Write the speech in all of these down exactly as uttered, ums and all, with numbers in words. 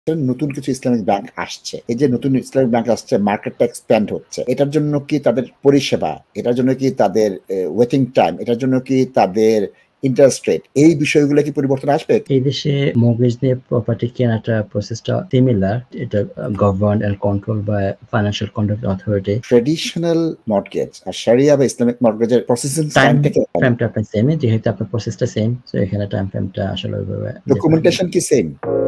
নতুন কিছু Islamic bank আসছে। এই যে নতুন ইসলামিক ব্যাংক আসছে, মার্কেটটা এক্সপ্যান্ড হচ্ছে। এটার জন্য কি তাদের পরিষেবা, এটার জন্য কি তাদের এ ওয়েটিং টাইম, এটার জন্য কি তাদের ইন্টারেস্ট রেট, এই বিষয়গুলো কি পরিবর্তন আসবে? এই দেশে মর্টগেজ নিয়ে প্রপার্টি কেনাটা প্রসেসটা সিমিলার। এটা govern and control by financial conduct authority. Traditional mortgage আর শরিয়া বা ইসলামিক মর্টগেজের প্রসেসিং টাইমটা কি ফ্রেমটা আপনার সেম, যেহেতু আপনার প্রসেসটা সেম, সো এখানে টাইম ফ্রেমটা আসলে ওইভাবে ডকুমেন্টেশন কি same?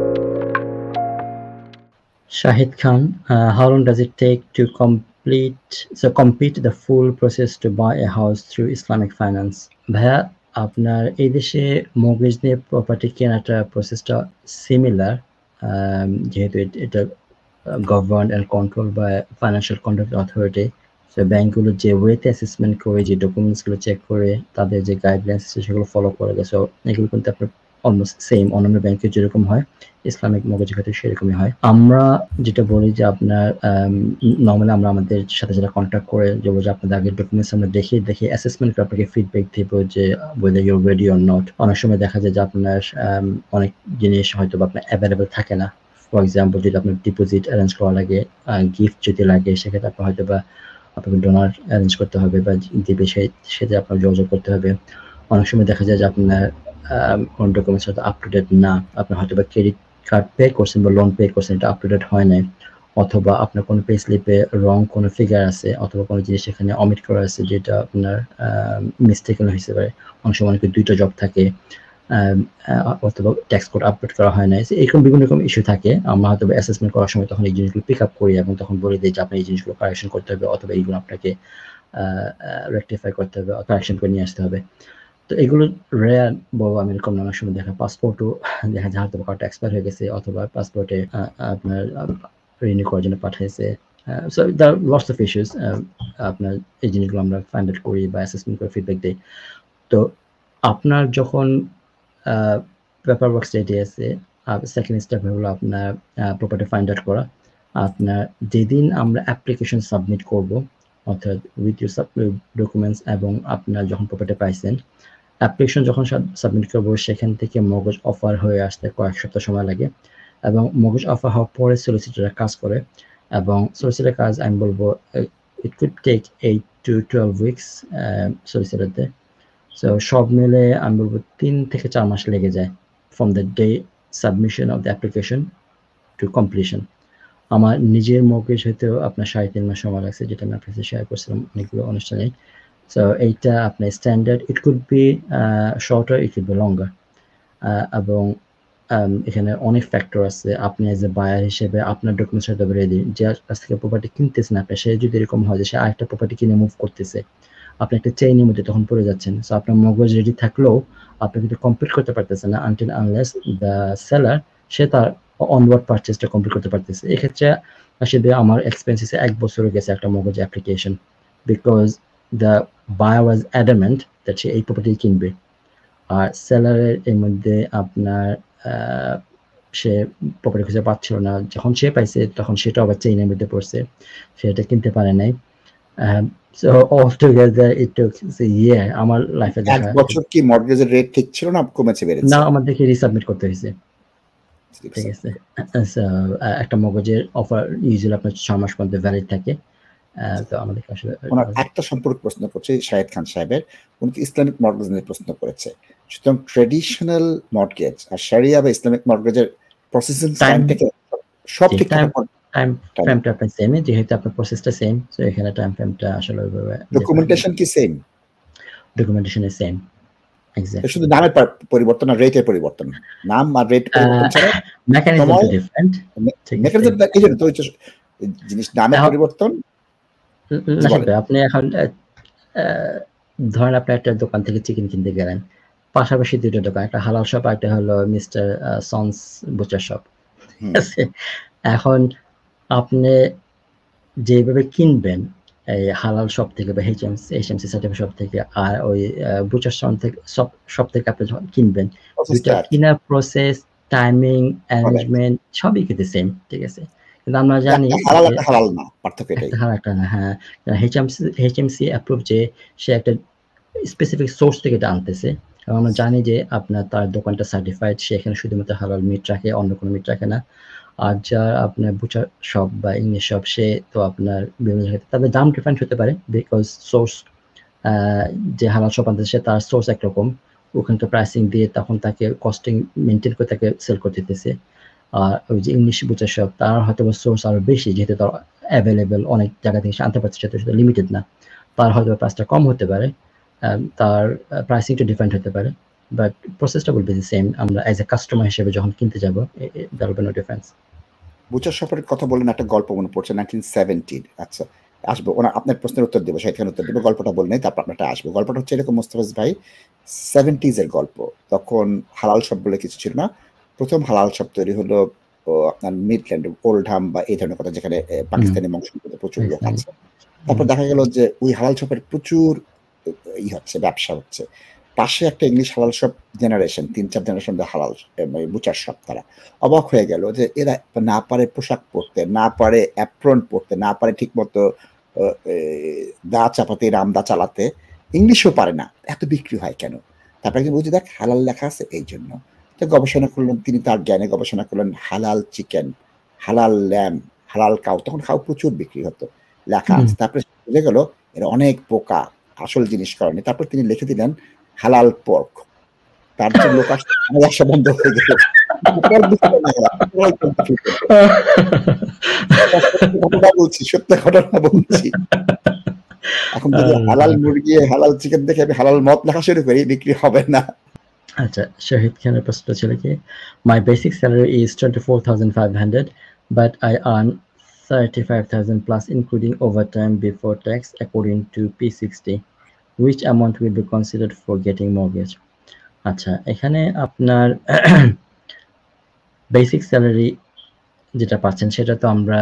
Shahid Khan, uh, how long does it take to complete so complete the full process to buy a house through Islamic finance? ভাইয়া, আপনার এই দেশে মর্টগেজ নিয়ে প্রপার্টি কেনাটা প্রসেসটা সিমিলার, যেহেতু এটা govern and control by financial conduct authority. So ব্যাংকগুলো যে ওয়েতে অ্যাসেসমেন্ট করে, যে ডকুমেন্টসগুলো চেক করে, তাদের যে গাইডলাইন্স সেগুলো ফলো করে, সো এগুলো কিন্তু আপনার অলমোস্ট সেম অন্যান্য ব্যাংকের যেরকম হয় ইসলামিক মর্টগেজের ক্ষেত্রে সেরকমই হয়। আমরা যেটা বলি যে আপনার নর্মালি আমরা আমাদের সাথে যারা কন্ট্যাক্ট করে যে আপনাদের আগের ডকুমেন্টস আমরা দেখে দেখে অ্যাসেসমেন্ট করে আপনাকে ফিডব্যাক দিব যে whether you're ready or not। অনেক সময় দেখা যায় যে আপনার অনেক জিনিস হয়তো আপনার অ্যাভেলেবল থাকে না। ফর এক্সাম্পল, যদি আপনার ডিপোজিট অ্যারেঞ্জ করা লাগে, গিফট যদি লাগে, সেক্ষেত্রে আপনার হয়তো বা আপনাকে ডোনার অ্যারেঞ্জ করতে হবে বা দিবে সেই সাথে আপনার যোগাযোগ করতে হবে। অনেক সময় দেখা যায় যে আপনার কোন ডকুমেন্টস হয়তো আপ টু ডেট না, আপনার হয়তো বা ক্রেডিট কার্ড পে করছেন বা লোন পে করছেন, এটা আপ টু ডেট হয় নাই, অথবা আপনার কোনো পে স্লিপে রং কোনো ফিগার আছে, অথবা কোনো জিনিস এখানে অমিট করা আছে যেটা আপনার মিস্টেকেন হয়েছে পারে। অনেক সময় অনেকে দুইটা জব থাকে, অথবা ট্যাক্স কোড আপডেট করা হয় না, এরকম বিভিন্ন রকম ইস্যু থাকে। আমরা হয়তো অ্যাসেসমেন্ট করার সময় তখন এই জিনিসগুলো পিক আপ করি এবং তখন বলে দিই যে আপনি এই জিনিসগুলো কারেকশন করতে হবে, অথবা এইগুলো আপনাকে রেকটিফাই করতে হবে, কারেকশন করে নিয়ে আসতে হবে। তো এগুলো রেয়ার বলবো আমি, এরকম নানা সময় দেখা পাসপোর্টও দেখা যায় হয়তো কার্ডটা এক্সপায়ার হয়ে গেছে, অথবা পাসপোর্টে আপনার রিনিউ করার জন্য পাঠাইছে। So the lots of issues. আপনার এই জিনিসগুলো আমরা ফাইন্ড আউট করি বা অ্যাসেসমেন্ট করে ফিডব্যাক দিই। তো আপনার যখন পেপার ওয়ার্কস রেডি আছে, সেকেন্ড স্টেপ হলো আপনার প্রপার্টি ফাইন্ড আউট করা। আপনার যেদিন আমরা অ্যাপ্লিকেশন সাবমিট করব, অর্থাৎ উইথ ইউর ডকুমেন্টস, এবং আপনার যখন প্রপার্টি পাইছেন, অ্যাপ্লিকেশন যখন সাবমিট করবো, সেখান থেকে মর্টগেজ অফার হয়ে আসতে কয়েক সপ্তাহ সময় লাগে, এবং মর্টগেজ অফার হওয়ার পরে সলিসিটররা কাজ করে, এবং সলিসিটর কাজ আমি বলবো it could take eight to twelve weeks সলিসিটরতে। সো সব মিলে আমি বলবো তিন থেকে চার মাস লেগে যায় from the day submission of the application to completion. আমার নিজের মর্টগেজ হইতেও আপনার সাড়ে তিন মাস সময় লাগছে, যেটা আমি আপনার সাথে শেয়ার করছিলাম অনেকগুলো অনুষ্ঠানে। সো এইটা আপনার standard, it could be shorter, it could be longer, এবং এখানে অনেক ফ্যাক্টর আছে। আপনি এজ এ বায়ার হিসেবে আপনার ডকুমেন্টস হয়তো রেডি, যে কাছ থেকে প্রপার্টি কিনতেছেন আপনি, সে যদি এরকম হয় যে সে আরেকটা প্রপার্টি কিনে মুভ করতেছে, আপনি একটা চেইনের মধ্যে তখন পড়ে যাচ্ছেন। সো আপনার মর্টগেজ রেডি থাকলেও আপনি কিন্তু কমপ্লিট করতে পারতেছেন না আনটিল আনলেস দ্য সেলার সে তার অনওয়ার্ড পারচেজটা কমপ্লিট করতে পারতেছে। এক্ষেত্রে আসলে আমার এক্সপেন্সেস এক বছরও গেছে একটা mortgage application, because the buyer was adamant that সে এই প্রপার্টি কিনবে, আর সেলারের এর মধ্যে আপনার সে প্রপার্টি খুঁজে পাচ্ছিল না। যখন সে পাইছে তখন সেটা আবার চেইনের মধ্যে পড়ছে, সেটা কিনতে পারে নাই। So altogether it took a year আমার লাইফে দেখা। এক বছর কি মর্টগেজের রেট ঠিক ছিল না কমেছে বেড়েছে? না, আমাদেরকে রিসাবমিট করতে হয়েছে। ঠিক আছে, সো একটা মর্টগেজের অফার ইউজুয়ালি আপনার ছয় মাস পর্যন্ত ভ্যালিড থাকে। তো আমাদের আসলে ওনার একটা সম্পর্ক প্রশ্ন করছে শাহেদ খান সাহেবের, উনি ইসলামিক মর্টগেজ নিয়ে প্রশ্ন করেছে। সুতরাং ট্র্যাডিশনাল মর্টগেজ আর শরিয়া বা ইসলামিক মর্টগেজের প্রসেসিং টাইম থেকে সব ঠিক থাকে, টাইম ফ্রেমটা আপনার সেম, যেহেতু আপনার প্রসেসটা সেম, সো এখানে টাইম ফ্রেমটা আসলে ওইভাবে। ডকুমেন্টেশন কি same? Documentation is same, exactly. শুধু নামের পরিবর্তন আর রেটের পরিবর্তন, নাম আর রেট পরিবর্তন ছাড়া মেকানিজম ডিফারেন্ট। মেকানিজম এই জন্য তো জিনিস নামের পরিবর্তন। আপনি এখন ধরেন আপনি একটা দোকান থেকে চিকেন কিনতে গেলেন, পাশাপাশি দুটো দোকান, একটা হালাল শপ আর একটা হলো মিস্টার সন্স বুচার শপ। এখন আপনি যেভাবে কিনবেন এই হালাল শপ থেকে বা এইচএমসি এইচএমসি সার্টিফাইড শপ থেকে, আর ওই বুচার শপ থেকে সব শপ থেকে আপনি যখন কিনবেন, দুইটা কিনার প্রসেস, টাইমিং, অ্যারেঞ্জমেন্ট সবই কিন্তু সেম। ঠিক আছে, কিন্তু আমরা জানি হালাল একটা হালাল না, পার্থক্য এটাই। হালাল একটা না, হ্যাঁ, এইচএমসি এইচএমসি অ্যাপ্রুভ যে সে একটা স্পেসিফিক সোর্স থেকে এটা আনতেছে, আমরা জানি যে আপনার তার দোকানটা সার্টিফাইড, সে এখানে শুধুমাত্র হালাল মিট রাখে, অন্য কোনো মিট রাখে না। আর যার আপনার বুচার শপ বা ইংলিশ শপ সে তো আপনার বিভিন্ন জায়গায় তবে দাম ডিফারেন্ট হতে পারে বিকজ সোর্স যে হালাল শপ আনতেছে তার সোর্স একরকম, ওখানকার প্রাইসিং দিয়ে তখন তাকে কস্টিং মেনটেন করে তাকে সেল করতে দিতেছে। আর ওই যে ইংলিশ বুচার শপ তার হয়তো সোর্স আরো বেশি, যেহেতু তার অ্যাভেলেবেল অনেক জায়গা থেকে সে আনতে পারছে, সেটা শুধু লিমিটেড না, তার হয়তো প্রাইসটা কম হতে পারে, তার প্রাইসিংটা ডিফারেন্ট হতে পারে, বাট প্রসেসটা উইল বি দ্য সেম। আমরা অ্যাজ এ কাস্টমার হিসেবে যখন কিনতে যাব there will be no difference. Butcher শপের কথা বললেন, একটা গল্প মনে পড়ছে নাইনটিন সেভেন্টির। আচ্ছা আসবো, ওনার আপনার প্রশ্নের উত্তর দেবো, শাহিদ খান উত্তর দেবো, গল্পটা বললেন তারপর আপনারটা আসবো। গল্পটা হচ্ছে এরকম মোস্তাফিজ ভাই, সেভেন্টিজ এর গল্প। তখন হালাল শপ বলে কিছু ছিল না। প্রথম হালাল শপ তৈরি হলো আপনার মিডল্যান্ড, ওল্ডহাম বা এই ধরনের কথা, যেখানে পাকিস্তানি বংশোদ্ভূত প্রচুর লোক আছে। তারপর দেখা গেল যে ওই হালাল শপের প্রচুর ই হচ্ছে, ব্যবসা হচ্ছে। পাশে একটা ইংলিশ হালাল শপ জেনারেশন, তিন চার জেনারেশন হালাল বুচার শপ, তারা অবাক হয়ে গেল যে এরা না পারে পোশাক পরতে, না পারে অ্যাপ্রন পরতে, না পারে ঠিক মতো দা চাপাতে, রামদা চালাতে, ইংলিশও পারে না, এত বিক্রি হয় কেন? তারপরে একদিন বুঝি দেখ হালাল লেখা আছে এই জন্য। তো গবেষণা করলেন তিনি, তার জ্ঞানে গবেষণা করলেন হালাল চিকেন, হালাল ল্যাম, হালাল কাউ, তখন খাও প্রচুর বিক্রি হতো, লেখা আছে। তারপরে বুঝে গেল এরা অনেক পোকা, আসল জিনিস করেনি। তারপর তিনি লিখে দিলেন হালাল পর্ক। তার যে লোক আসছে ব্যবসা বন্ধ হয়ে গেল। বলছি সত্য ঘটনা বলছি। এখন যদি হালাল মুরগি হালাল চিকেন দেখে আমি হালাল মদ লেখা শুরু করি, বিক্রি হবে না। আচ্ছা, শাহিদ খানের প্রশ্ন ছিল কি, my basic salary is twenty four thousand five hundred but I earn thirty five thousand plus including overtime before tax according to P sixty, which amount will be considered for getting mortgage? আচ্ছা, এখানে আপনার basic salary যেটা পাচ্ছেন সেটা তো আমরা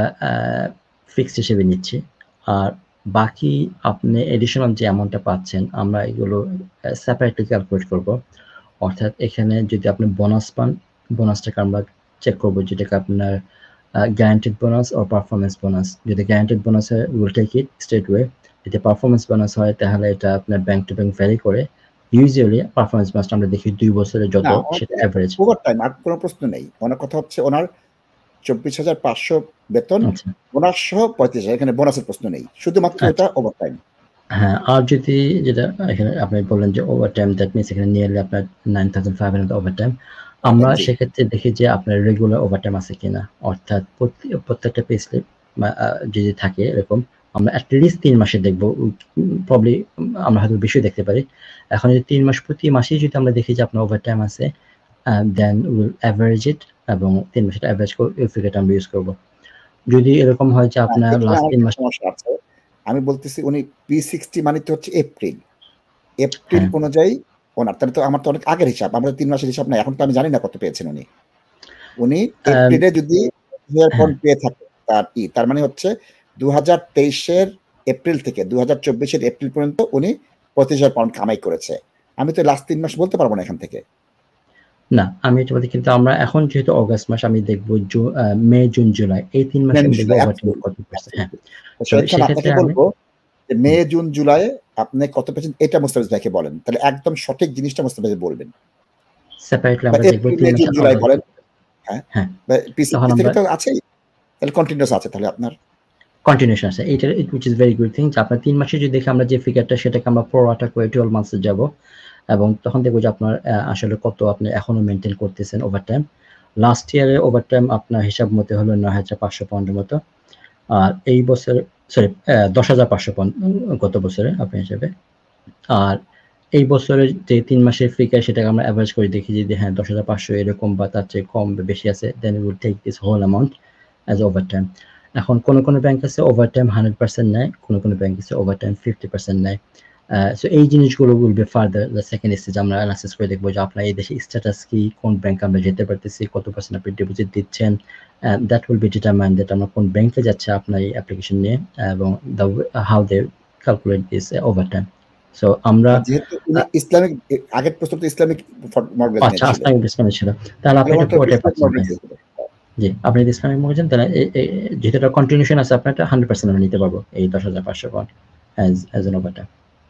fixed হিসেবে নিচ্ছি, আর বাকি আপনি এডিশনাল যে অ্যামাউন্টটা পাচ্ছেন আমরা এগুলো সেপারেটলি ক্যালকুলেট করব। অর্থাৎ এখানে যদি আপনি বোনাস পান, বোনাসটাকে আমরা চেক করব, যেটাকে আপনার গ্যারান্টেড বোনাস ও পারফরমেন্স বোনাস। যদি গ্যারান্টেড বোনাস হয় will take it straight way, যদি পারফরমেন্স বোনাস হয় তাহলে এটা আপনার ব্যাংক টু ব্যাংক ভ্যারি করে। ইউজুয়ালি পারফরমেন্স বোনাসটা আমরা দেখি দুই বছরের যত সেটা অ্যাভারেজ। ওভারটাইম আর কোনো প্রশ্ন নেই, ওনার কথা হচ্ছে ওনার চব্বিশ হাজার পাঁচশো বেতন, বোনাস সহ পঁয়ত্রিশ হাজার, এখানে বোনাসের প্রশ্ন নেই, শুধুমাত্র এটা ওভারটাইম। হ্যাঁ, আর যদি যেটা এখানে আপনি বললেন যে ওভারটাইম, দ্যাট মিনস এখানে নিয়ারলি আপনার nine thousand five hundred overtime, আমরা সেক্ষেত্রে দেখি যে আপনার রেগুলার ওভারটাইম আছে কিনা। অর্থাৎ প্রত্যেকটা পে স্লিপ যদি থাকে এরকম, আমরা অ্যাটলিস্ট তিন মাসে দেখবো, প্রবলি আমরা হয়তো বেশি দেখতে পারি। এখন যদি তিন মাস প্রতি মাসেই যদি আমরা দেখি যে আপনার ওভারটাইম আছে, দেন উইল অ্যাভারেজ ইট, এবং তিন মাসের অ্যাভারেজ করে এই ফিগারটা আমরা ইউজ করবো। যদি এরকম হয় যে আপনার লাস্ট তিন মাস, আমি বলতেছি উনি পি সিক্সটি মানে তো হচ্ছে এপ্রিল, এপ্রিল অনুযায়ী ওনার, তাহলে তো আমার তো অনেক আগের হিসাব, আমরা তিন মাসের হিসাব নাই, এখন তো আমি জানি না কত পেয়েছেন উনি। উনি এপ্রিলে যদি পেয়ে থাকে তার ই, তার মানে হচ্ছে দু হাজার তেইশের এপ্রিল থেকে দু হাজার চব্বিশের এপ্রিল পর্যন্ত উনি পঁচিশ হাজার পাউন্ড কামাই করেছে। আমি তো লাস্ট তিন মাস বলতে পারবো না এখান থেকে। না, আমি এটা বলতে, কিন্তু আমরা এখন যেহেতু অগাস্ট মাস, আমি দেখবো মে জুন জুলাই এই তিন মাসে দেখবো ওভারটাইম কত পার্সেন্ট। হ্যাঁ, সেক্ষেত্রে বলবো যে মে জুন জুলাই আপনি কত পার্সেন্ট, এটা মুস্তাফিজ ভাইকে বলেন, তাহলে একদম সঠিক জিনিসটা মুস্তাফিজ ভাই বলবেন। সেপারেটলি আমরা দেখবো তিন মাস জুলাই বলেন। হ্যাঁ হ্যাঁ, তখন আমরা তো আছেই, তাহলে কন্টিনিউয়াস আছে, তাহলে আপনার কন্টিনিউশন আছে। এইটা which is very good thing যে আপনার তিন মাসে যদি দেখি আমরা যে ফিগারটা সেটাকে আমরা প্রোরাটা করে টুয়েলভ মান্থসে যাব, এবং তখন দেখবো যে আপনার আসলে কত আপনি এখনো মেনটেন করতেছেন ওভারটাইম। লাস্ট ইয়ারে ওভারটাইম আপনার হিসাব মতে হলো নয় হাজার পাঁচশো পাউন্ডের মতো, আর এই বছর সরি দশ হাজার পাঁচশো পাউন্ড গত বছরে আপনার হিসাবে। আর এই বছরের যে তিন মাসের ফিগার সেটাকে আমরা অ্যাভারেজ করে দেখি যদি হ্যাঁ দশ হাজার পাঁচশো এরকম বা তার চেয়ে কম বেশি আছে, then will take this whole amount as overtime. এখন কোনো কোনো ব্যাংক আছে ওভারটাইম হান্ড্রেড পার্সেন্ট নেয়, কোনো কোনো ব্যাংক আছে ওভারটাইম ফিফটি পার্সেন্ট নেয়। সো এই জিনিসগুলো will be further the second stage, আমরা অ্যানালাইসিস করে দেখবো যে আপনার এই দেশে স্ট্যাটাস কি, কোন ব্যাংক আমরা যেতে পারতেছি, কত পার্সেন্ট আপনি ডিপোজিট দিচ্ছেন, that will be determine that আমরা কোন ব্যাংকে যাচ্ছে আপনার এই অ্যাপ্লিকেশন নিয়ে, এবং the how they calculate this overtime. So আমরা যেহেতু ইসলামিক আগের প্রশ্ন তো ইসলামিক মর্গেজ, আচ্ছা ইসলামিক ইসলামিক ছিল, তাহলে আপনি এটা পুরোটাই পাচ্ছেন। জি, আপনি যদি ইসলামিক মর্গেজ, তাহলে যেহেতু এটা কন্টিনিউশন আছে আপনার হান্ড্রেড পার্সেন্ট আমরা নিতে পারবো এই দশ হাজার পাঁচশো pound as as an overtime.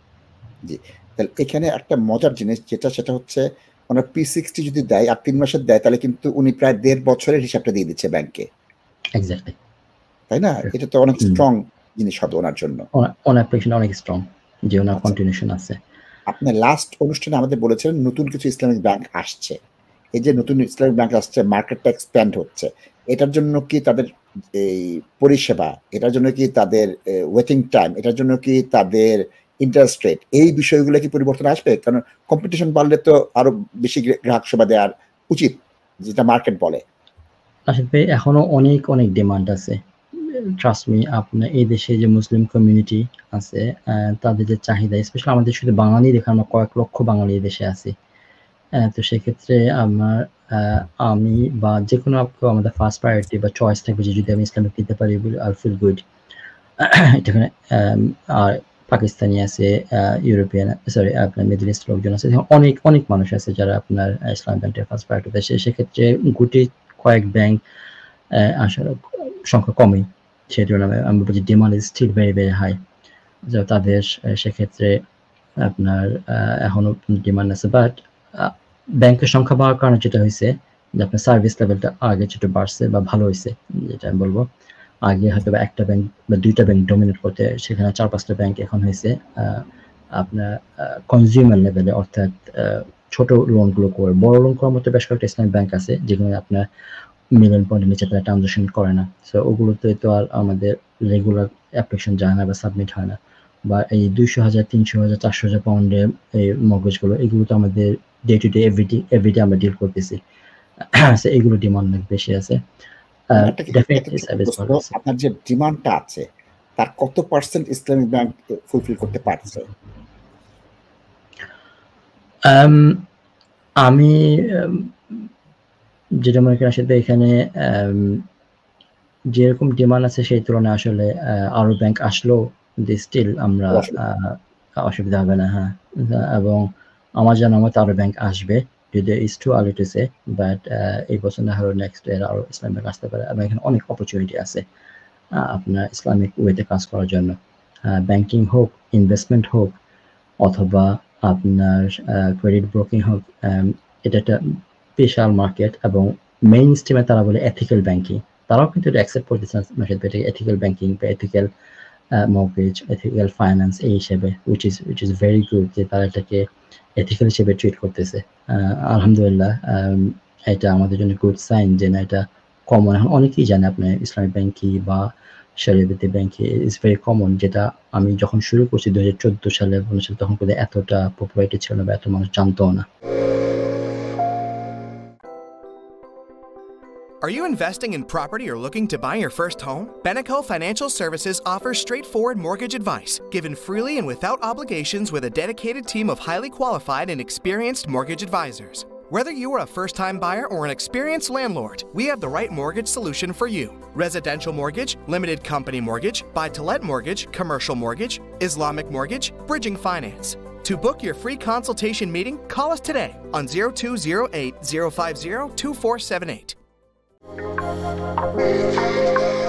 জি, তাহলে এখানে একটা মজার জিনিস যেটা, সেটা হচ্ছে ওনার পি সিক্সটি যদি দেয় আর তিন মাসের দেয়, তাহলে কিন্তু উনি প্রায় দেড় বছরের হিসাবটা দিয়ে দিচ্ছে ব্যাংকে। এক্স্যাক্টলি, তাই না? এটা তো অনেক স্ট্রং জিনিস হবে ওনার জন্য। ওনার অ্যাপ্লিকেশন অনেক স্ট্রং যে ওনার আচ্ছা। কন্টিনিউশন আছে। আপনি লাস্ট অনুষ্ঠানে আমাদের বলেছিলেন নতুন কিছু ইসলামিক ব্যাংক আসছে। এই যে নতুন ইসলামিক ব্যাংক আসছে, মার্কেটটা এক্সপ্যান্ড হচ্ছে। এটার জন্য কি তাদের এই পরিষেবা, এটার জন্য কি তাদের এ ওয়েটিং টাইম, এটার জন্য কি তাদের ইন্টারেস্ট রেট, এই বিষয়গুলো কি পরিবর্তন আসবে? কারণ কম্পিটিশন বাড়লে তো আরো বেশি গ্রে গ্রাহক সেবা দেওয়ার উচিত, যেটা মার্কেট বলে। রাশিদ ভাই, এখনো অনেক, অনেক ডিমান্ড আছে। ট্রাস্ট মি, আপনার এই দেশে যে মুসলিম কমিউনিটি আছে, আ তাদের যে চাহিদা, স্পেশালি আমাদের শুধু বাঙালি দেখে আমরা কয়েক লক্ষ বাঙালি এই দেশে আছি। আ তো সেক্ষেত্রে আমার আ আমি বা যেকোনো কেউ আমাদের ফার্স্ট প্রায়োরিটি বা চয়েস থাকবে যে যদি আমি ইসলামিক নিতে পারি, আই ফিল গুড। এখানে আম আর পাকিস্তানি আছে, আ ইউরোপিয়ান, সরি আপনার মিডল ইস্ট লোকজন আছে। অনেক, অনেক মানুষ আছে যারা আপনার ইসলামিক ব্যাংকের ফার্স্ট প্রায়োরিটি দেয়। সেক্ষেত্রে গুটি কয়েক ব্যাংক আ আসার সংখ্যা কমই। সেই তুলনায় আমি বলব যে demand is still very, very high. যে তাদের সেক্ষেত্রে আপনার আ এখনো ডিমান্ড আছে। বাট আ ব্যাংকের সংখ্যা বাড়ার কারণে যেটা হইছে যে আপনার সার্ভিস লেভেলটা আগে যেটা বাড়ছে বা ভালো হইছে, যেটা আমি বলব। আগে হয়তোবা একটা ব্যাংক বা দুইটা ব্যাংক ডমিনেট করতে, সেখানে চার পাঁচটা ব্যাংক এখন হইছে আ আপনার আ কনজিউমার লেভেলে, অর্থাৎ আ ছোট লোনগুলো করে। বড় লোন করার মতো বেশ কয়েকটা ইসলামিক ব্যাংক আছে যেখানে আপনার মিলিয়ন পয়েন্টের নিচে তারা ট্রান্সেকশন করে না। সো ওগুলোতে তো আর আমাদের রেগুলার অ্যাপ্লিকেশন যায় না বা সাবমিট হয় না। বা এই দুইশো হাজার, তিনশো হাজার, চারশো হাজার পাউন্ডের এই মর্টগেজগুলো, এগুলো তো আমাদের day to day everyday everyday আমরা ডিল করতেছি। সো এগুলো ডিমান্ড অনেক বেশি আছে। আ একটা কি একটা ডেফিনিটলি ছোট্ট সার্ভিস প্রশ্ন, ভালো আছে। আপনার যে ডিমান্ডটা আছে, তার কত পার্সেন্ট ইসলামিক ব্যাংক ফুলফিল করতে পারছে? আম আমি আম যেটা মনে করি আসলে এখানে আম যেরকম ডিমান্ড আছে সেই তুলনায় আসলে আ আরো ব্যাংক আসলেও যে স্টিল আমরা আ অসুবিধা হবে না। হ্যাঁ। এবং আমার জানা মতে আরো ব্যাংক আসবে। যদিও it's too early to say, but uh এই বছর না হলেও নেক্সট ইয়ার আরো ইসলামিক ব্যাংক আসতে পারে এবং এখানে অনেক অপরচুনিটি আছে আ আপনার ইসলামিক ওয়েতে কাজ করার জন্য। আ ব্যাংকিং হোক, ইনভেস্টমেন্ট হোক, অথবা আপনার আ ক্রেডিট ব্রোকিং হোক, আম এটা একটা বিশাল মার্কেট এবং মেইন স্ট্রিমে তারা বলে এথিক্যাল ব্যাংকিং। তারাও কিন্তু এটা অ্যাকসেপ্ট করতেছে না, এথিক্যাল ব্যাংকিং বা ethical uh mortgage, ethical finance এই হিসেবে, which is which is very good যে তারা এটাকে এথিক্যাল হিসেবে ট্রিট করতেছে। আ আলহামদুলিল্লাহ, আম এটা আমাদের জন্য গুড সাইন যে না, এটা কমন। এখন অনেকেই জানে আপনার ইসলামিক ব্যাংক কি বা শরিয়া ভিত্তিক ব্যাংক কি, ইটস ভেরি কমন। যেটা আমি যখন শুরু করছি দুই হাজার চৌদ্দ সালে, পনেরো সালে, তখন বোধহয় এতটা পপুলারিটি ছিল না বা এত মানুষ জানতও না। Are you investing in property or looking to buy your first home? Beneco Financial Services offers straightforward mortgage advice, given freely and without obligations with a dedicated team of highly qualified and experienced mortgage advisors. Whether you are a first-time buyer or an experienced landlord, we have the right mortgage solution for you. Residential mortgage, limited company mortgage, buy-to-let mortgage, commercial mortgage, Islamic mortgage, bridging finance. To book your free consultation meeting, call us today on zero two zero eight, zero five zero, two four seven eight.